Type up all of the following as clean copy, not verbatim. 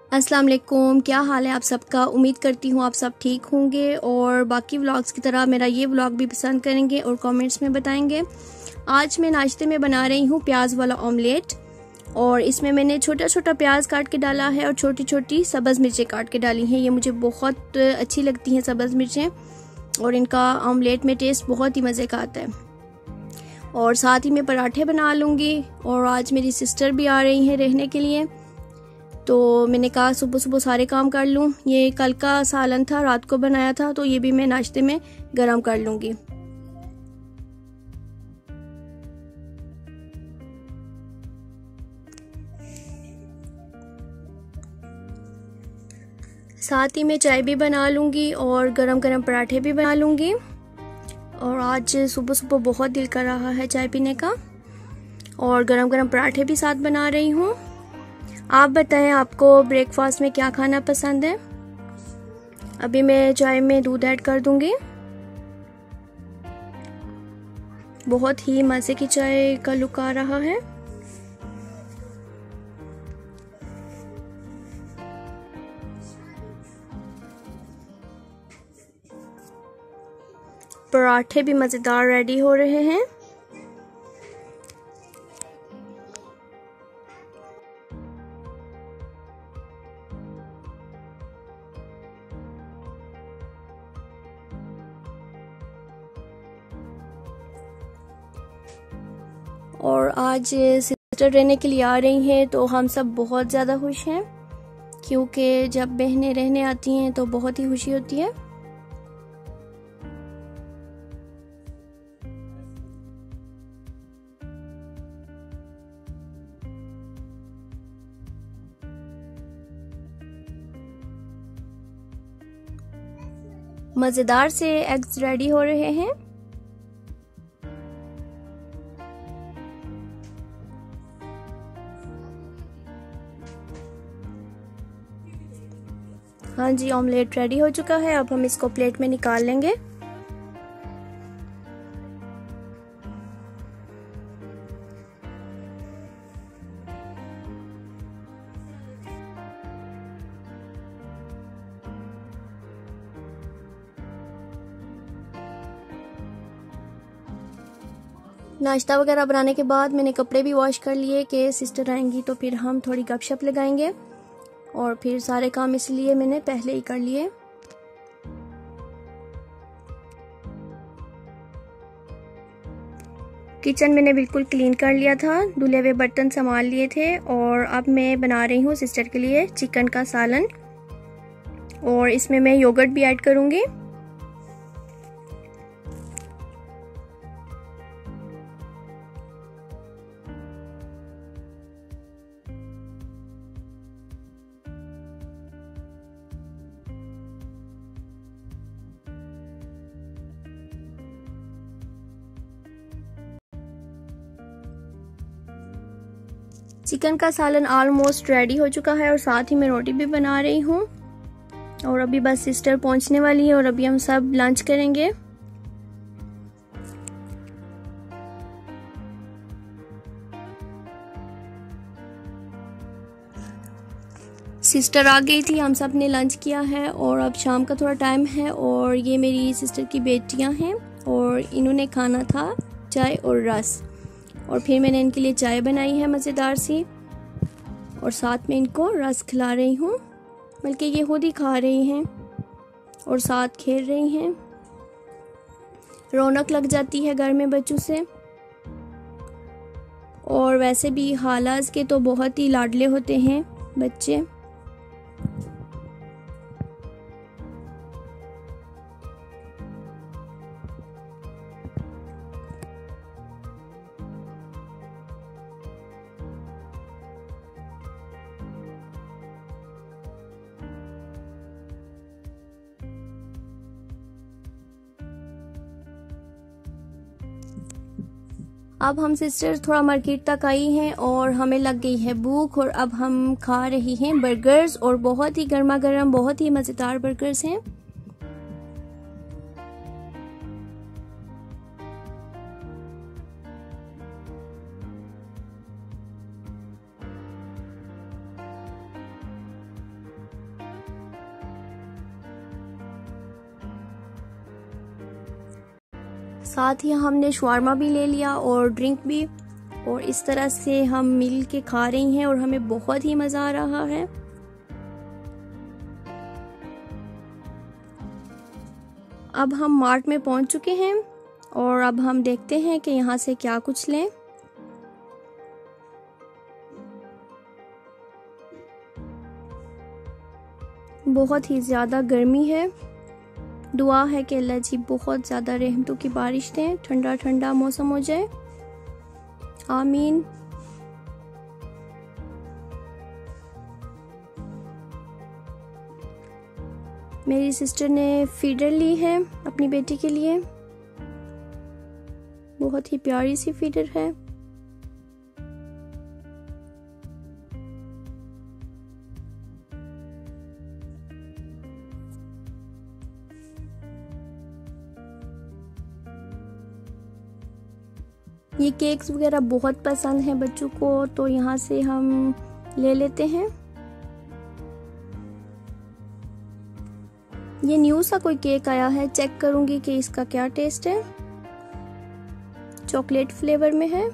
अस्सलाम वालेकुम, क्या हाल है आप सबका। उम्मीद करती हूँ आप सब ठीक होंगे और बाकी व्लॉग्स की तरह मेरा ये व्लॉग भी पसंद करेंगे और कमेंट्स में बताएंगे। आज मैं नाश्ते में बना रही हूँ प्याज वाला ऑमलेट और इसमें मैंने छोटा छोटा प्याज काट के डाला है और छोटी छोटी सब्ज़ मिर्चें काट के डाली हैं। ये मुझे बहुत अच्छी लगती हैं सब्ज़ मिर्चें और इनका ऑमलेट में टेस्ट बहुत ही मज़े का आता है। और साथ ही मैं पराठे बना लूँगी और आज मेरी सिस्टर भी आ रही हैं रहने के लिए, तो मैंने कहा सुबह सुबह सारे काम कर लूँ। ये कल का सालन था, रात को बनाया था, तो ये भी मैं नाश्ते में गरम कर लूँगी। साथ ही मैं चाय भी बना लूँगी और गरम गरम पराठे भी बना लूँगी। और आज सुबह सुबह बहुत दिल कर रहा है चाय पीने का और गरम गरम पराठे भी साथ बना रही हूँ। आप बताएं आपको ब्रेकफास्ट में क्या खाना पसंद है। अभी मैं चाय में दूध ऐड कर दूंगी। बहुत ही मज़े की चाय का लुक आ रहा है। पराठे भी मज़ेदार रेडी हो रहे हैं। और आज सिस्टर रहने के लिए आ रही हैं तो हम सब बहुत ज़्यादा खुश हैं, क्योंकि जब बहनें रहने आती हैं तो बहुत ही खुशी होती है। मज़ेदार से एग्स रेडी हो रहे हैं। हाँ जी, ऑमलेट रेडी हो चुका है। अब हम इसको प्लेट में निकाल लेंगे। नाश्ता वगैरह बनाने के बाद मैंने कपड़े भी वॉश कर लिए कि सिस्टर आएंगी तो फिर हम थोड़ी गपशप लगाएंगे, और फिर सारे काम इसलिए मैंने पहले ही कर लिए। किचन मैंने बिल्कुल क्लीन कर लिया था, धुले हुए बर्तन संभाल लिए थे। और अब मैं बना रही हूँ सिस्टर के लिए चिकन का सालन और इसमें मैं योगर्ट भी ऐड करूँगी। चिकन का सालन ऑलमोस्ट रेडी हो चुका है और साथ ही मैं रोटी भी बना रही हूँ। और अभी बस सिस्टर पहुँचने वाली है और अभी हम सब लंच करेंगे। सिस्टर आ गई थी, हम सब ने लंच किया है और अब शाम का थोड़ा टाइम है। और ये मेरी सिस्टर की बेटियां हैं और इन्होंने खाना था चाय और रस, और फिर मैंने इनके लिए चाय बनाई है मज़ेदार सी और साथ में इनको रस खिला रही हूँ। बल्कि ये खुद ही खा रही हैं और साथ खेल रही हैं। रौनक लग जाती है घर में बच्चों से। और वैसे भी हालाज के तो बहुत ही लाडले होते हैं बच्चे। अब हम सिस्टर थोड़ा मार्केट तक आई हैं और हमें लग गई है भूख, और अब हम खा रही हैं बर्गर्स, और बहुत ही गर्मा गर्म बहुत ही मज़ेदार बर्गर्स हैं। साथ ही हमने शवारमा भी ले लिया और ड्रिंक भी, और इस तरह से हम मिल के खा रही हैं और हमें बहुत ही मज़ा आ रहा है। अब हम मार्ट में पहुंच चुके हैं और अब हम देखते हैं कि यहाँ से क्या कुछ लें। बहुत ही ज़्यादा गर्मी है। दुआ है कि अल्लाह जी बहुत ज़्यादा रहमतों की बारिश दें, ठंडा ठंडा मौसम हो जाए, आमीन। मेरी सिस्टर ने फीडर ली है अपनी बेटी के लिए, बहुत ही प्यारी सी फीडर है। ये केक्स वगैरह बहुत पसंद हैं बच्चों को, तो यहाँ से हम ले लेते हैं। ये न्यू सा कोई केक आया है, चेक करूंगी कि इसका क्या टेस्ट है। चॉकलेट फ्लेवर में है।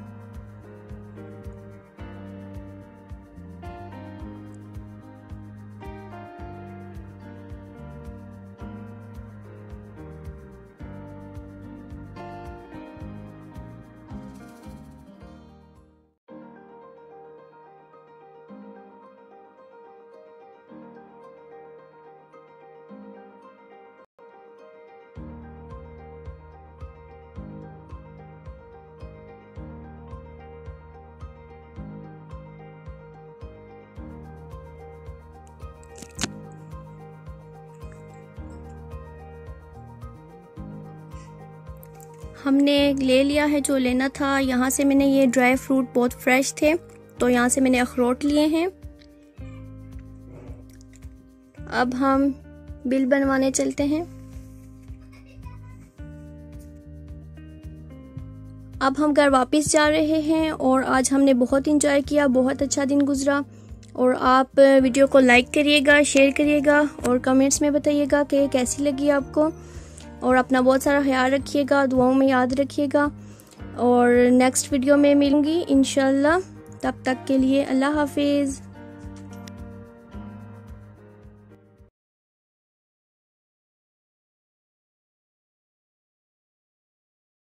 हमने ले लिया है जो लेना था। यहाँ से मैंने ये ड्राई फ्रूट बहुत फ्रेश थे, तो यहाँ से मैंने अखरोट लिए हैं। अब हम बिल बनवाने चलते हैं। अब हम घर वापस जा रहे हैं और आज हमने बहुत इंजॉय किया, बहुत अच्छा दिन गुजरा। और आप वीडियो को लाइक करिएगा, शेयर करिएगा और कमेंट्स में बताइएगा कि कैसी लगी आपको। और अपना बहुत सारा ख्याल रखिएगा, दुआओं में याद रखिएगा। और नेक्स्ट वीडियो में मिलूंगी इंशाल्लाह। तब तक के लिए अल्लाह हाफिज़।